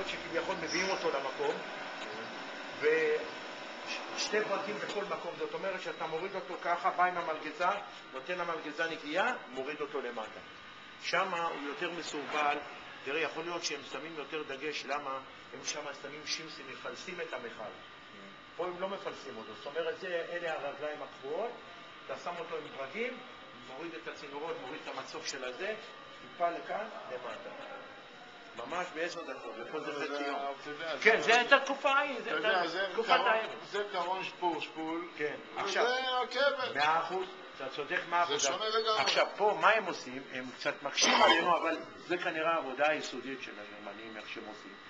שכביכול מביאים אותו למקום, ושתי ברקים בכל מקום. זאת אומרת שאתה מוריד אותו ככה, בא עם המלגזה, נותן למלגזה נגיעה, מוריד אותו למטה. שם הוא יותר מסורבל. תראה, יכול להיות שהם שמים יותר דגש, למה? הם שם שמים שימסים, מפלסים את המכל. פה הם לא מפלסים אותו. זאת אומרת, אלה הרגליים הקבועות, אתה שם אותו עם ברגים, מוריד את הצינורות, מוריד את המצוף של הזה, טיפה לכאן, למטה. ממש ב10 דקות, ופה זה חצי יום. כן, זה הייתה תקופה ההיא, זה תקופת הערב. זה קרון שפול, כן, עכשיו, וזה רכבת. 100%, אתה צודק 100%. זה שונה לגמרי. עכשיו, פה מה הם עושים? הם קצת מקשים עלינו, אבל זה כנראה העבודה היסודית של הגרמנים, איך שהם עושים.